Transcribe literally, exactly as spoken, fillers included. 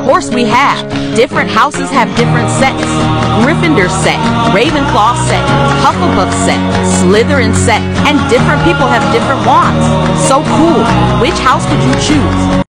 course we have. Different houses have different sets. Gryffindor set, Ravenclaw set, Hufflepuff set, Slytherin set, and different people have different wands. So cool. Which house would you choose?